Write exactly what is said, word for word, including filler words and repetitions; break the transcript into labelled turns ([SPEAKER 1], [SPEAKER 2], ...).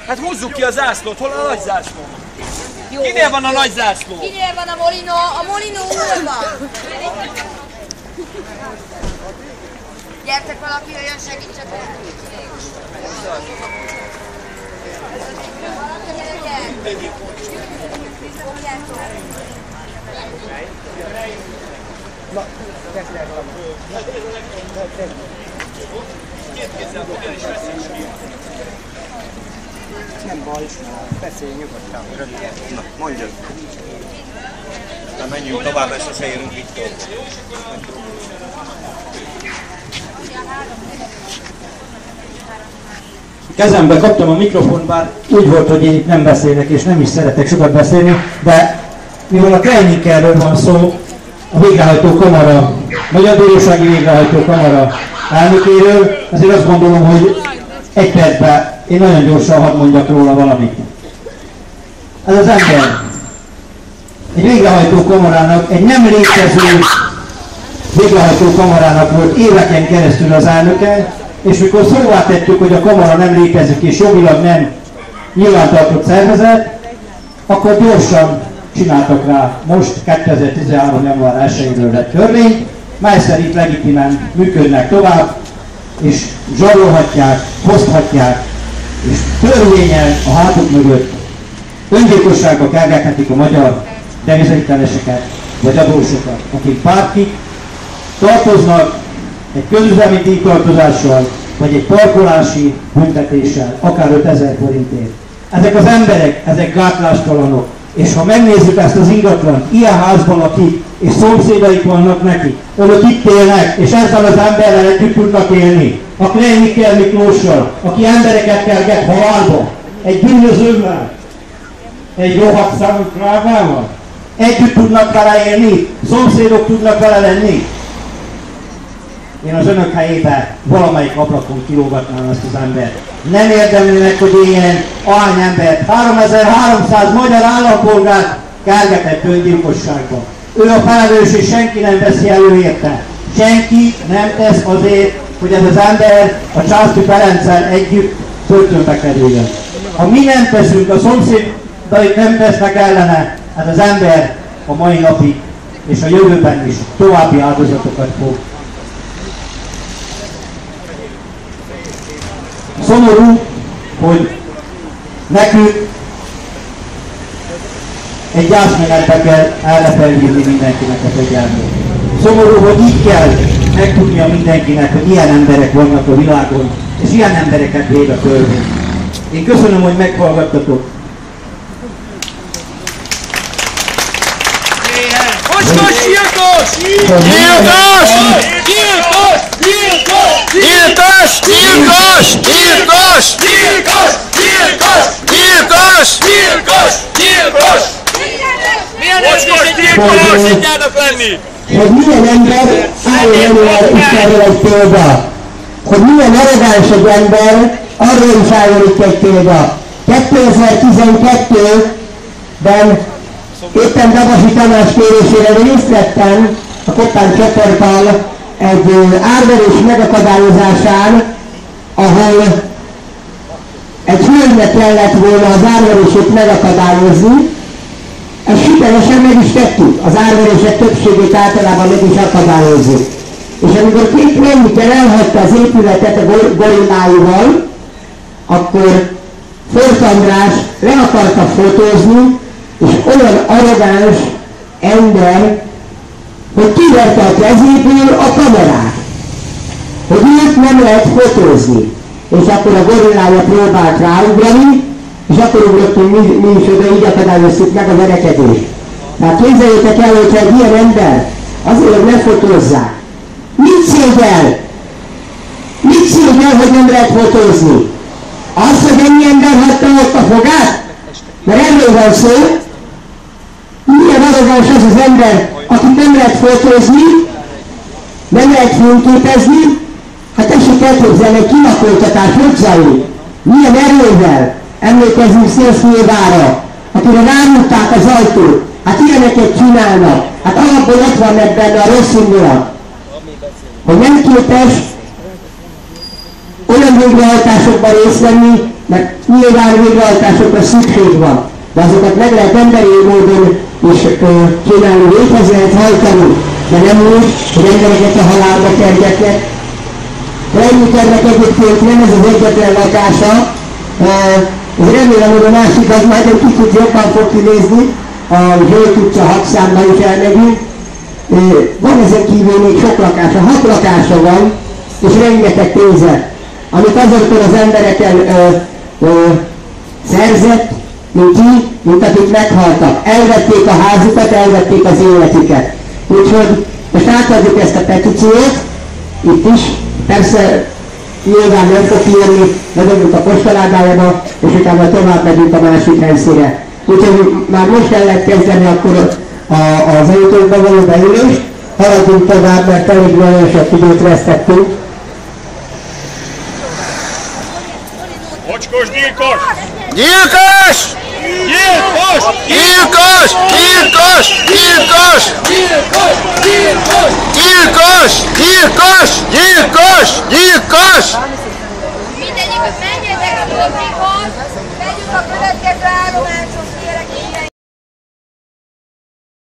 [SPEAKER 1] Hát húzzuk ki a zászlót, hol a nagy zászló? Jó. Kinél van a nagy zászló?
[SPEAKER 2] Kinél van a Molino? A Molino hol van? Gyertek valaki, olyan segítsetek!
[SPEAKER 3] Na, kezdjük valamit.
[SPEAKER 1] Két kézzel fogja és veszíts ki.
[SPEAKER 3] Nem baj, beszélj nyugodtan, röviden. Na, mondjad.
[SPEAKER 4] Na menjünk tovább, mert sose érünk Viktor.
[SPEAKER 5] Kezembe kaptam a mikrofont, bár úgy volt, hogy én itt nem beszélek, és nem is szeretek sokat beszélni, de mivel a Kreinickerről van szó, a végrehajtó kamara, Magyar Bírósági Végrehajtó Kamara elnökéről, azért azt gondolom, hogy egy percben én nagyon gyorsan hadd mondjak róla valamit. Ez az ember egy végrehajtó kamarának, egy nem létező végrehajtó kamarának volt éveken keresztül az elnöke, és mikor szóvá tettük, hogy a kamara nem létezik és jogilag nem nyilvántartott szervezet, akkor gyorsan csináltak rá most kétezer-tizenhárom. január elsejéről lett törvény, mely szerint legitimen működnek tovább, és zsarolhatják, hozhatják, és törvényen a hátuk mögött öngyilkosságba kergethetik a magyar devizahiteleseket vagy adósokat, akik bárkik tartoznak egy közüzemi díjtartozással, vagy egy parkolási büntetéssel, akár ötezer forintért. Ezek az emberek, ezek gátlástalanok, és ha megnézzük ezt az ingatlant, ilyen házban lakik, és szomszédaik vannak neki, önök itt élnek, és ezzel az emberrel együtt tudnak élni. A Kreinicker Miklóssal, aki embereket kerget halálba, egy bűnözővel, egy rohadt számú drágával, együtt tudnak vele élni, szomszédok tudnak vele lenni. Én az önök helyében valamelyik ablakon kilógatnám ezt az embert. Nem érdemli meg, hogy ilyen ahányembert, háromezer-háromszáz magyar állampolgárt kergetett öngyilkosságban. Ő a felelős, és senki nem veszi elő érte. Senki nem tesz azért, hogy ez az ember a Császti Ferenccel együtt börtönbe kerüljön. Ha mi nem teszünk, a szomszédaik nem tesznek ellene, ez az ember a mai napig és a jövőben is további áldozatokat fog. Szomorú, hogy nekünk egy gyászmenetbe kell erre felhívni mindenkinek a fegyelmét. Szomorú, hogy így kell megtudnia mindenkinek, hogy ilyen emberek vannak a világon, és ilyen embereket véd a törvény. Én köszönöm, hogy meghallgattatok.
[SPEAKER 1] Mocskos gyilkos! Gyilkos! Gyilkos! Gyilkos! Gyilkos! Gyilkos! Gyilkos! Gyilkos! Gyilkos! Gyilkos! Gyilkos! Gyilkos! Milyen mocskos gyilkos tudjának lenni?
[SPEAKER 6] Hogy milyen ember álljon elő Istenről egy példa. Hogy milyen arrogáns egy ember, arról is álljon itt egy példa. kétezer-tizenkettőben éppen Dabasi Tamás kérésére részt vettem a Koppány csoporttal egy árverés megakadályozásán, ahol egy hölgynek kellett volna az árverését megakadályozni. Ezt sikeresen meg is tettük. Az árverések többségét általában meg is akadályozzuk. És amikor két Kreinicker elhagyta az épületet a gorilláival, akkor Forth András le akarta fotózni, és olyan arrogáns ember, hogy kiverte a kezéből a kamerát, hogy őt nem lehet fotózni. És akkor a gorillája próbált ráugrani, és akkor ugrottunk mi, mi is oda, így akadályoztuk meg a verekedést. Tehát képzeljétek el, hogyha egy ilyen ember azért, hogy ne fotózzák. Mit szégyel? Mit szégyel, hogy nem lehet fotózni? Az, hogy ennyi ember hagyta ott a fogát? Mert erről van szó. Milyen arrogáns az az ember, akit nem lehet fotózni, nem lehet fényképezni? Hát tessék elképzelni, egy kinakoltatás, hogy zajlik? Milyen erővel? Emlékezzünk Szélsznyilvára, akire rámulták az ajtót. Hát ilyeneket csinálnak. Hát alapból ott van meg benne a rossz indulat. Hogy nem képes olyan végrehajtásokban részt venni, mert nyilván végrehajtásokra szükség van, de azokat meg lehet emberi módon is csinálni, véghez lehet hajtani, de nem úgy, hogy embereket a halálba kergetnek. Krajnikernek egyébként nem ez az egyetlen lakása, ez remélem, hogy a másik az majd egy kicsit jobban fog kinézni, a Zsolt utca hatszámba is elmegyünk. Van ezen kívül még sok lakása, hat lakása van, és rengeteg pénze, amit azoktól az embereken ö, ö, szerzett, mint ki, mint akik meghaltak. Elvették a házukat, elvették az életüket. Úgyhogy most átadjuk ezt a petíciót, itt is, persze nyilván nem fog kijönni, bedobjuk a postaládájába, és utána tovább megyünk a másik helyszínre. Úgyhogy már most el lehet kezdeni akkor a, az autókba való beülést, haladjunk tovább, mert elég nagyon sok időt vesztettünk.
[SPEAKER 1] Mocskos gyilkos!
[SPEAKER 4] Gyilkos!
[SPEAKER 1] Gyilkos!
[SPEAKER 4] Gyilkos! Gyilkos! Gyilkos!
[SPEAKER 1] Gyilkos! Gyilkos!
[SPEAKER 4] Gyilkos! Gyilkos! Gyilkos! Gyilkos!
[SPEAKER 2] Mindegyik, menjetek a dolgokhoz, vegyük a következő állomás.